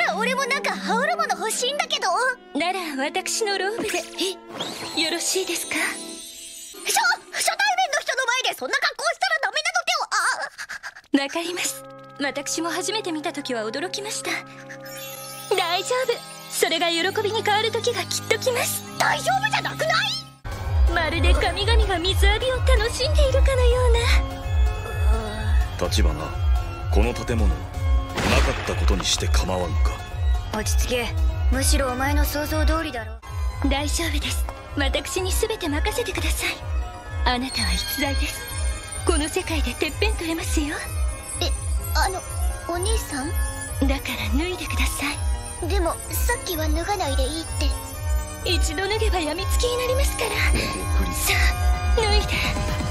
俺もなんか羽織るもの欲しいんだけど。 なら私のローブでよろしいですか？ 初対面の人の前でそんな格好したらダメなのでは。 わかります。私も初めて見た時は驚きました。大丈夫、それが喜びに変わる時がきっと来ます。 大丈夫じゃなくない？ まるで神々が水浴びを楽しんでいるかのような。 立花、この建物なかったことにして構わんか。 落ち着け、むしろお前の想像通りだろ。 大丈夫です。私に全て任せてください。あなたは逸材です。この世界でてっぺん取れますよ。 お兄さん？ だから脱いでください。 でもさっきは脱がないでいいって。 一度脱げば病みつきになりますから。さあ脱いで。